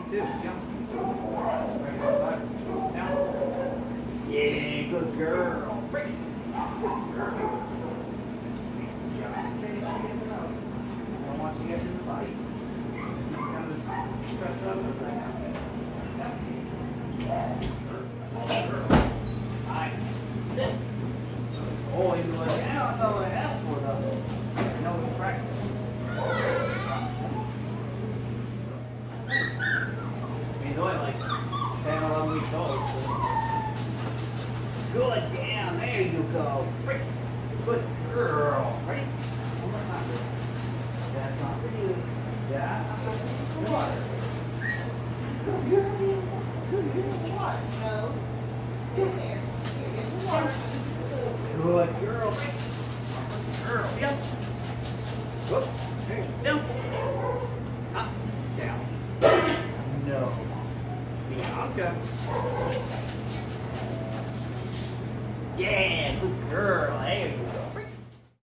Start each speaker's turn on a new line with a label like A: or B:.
A: too. Jump. Down. Yeah, good girl. Break it. Good girl. I don't want you to get in the body. Kind of stressed out right now. Alright. Sit. Oh, you know what? That's all I asked for, though. I know it's practice. He's only like 10 or 11 weeks old. So. Good, down. There you go. Good girl. Ready? One more time. That's not for you. That's not for you. Water. Good water.
B: No. In there. Here's the water.
A: Good girl. Good girl. Yep. Whoop. There you go. Up. Down. No. Bianca. Yeah, good girl. There you go.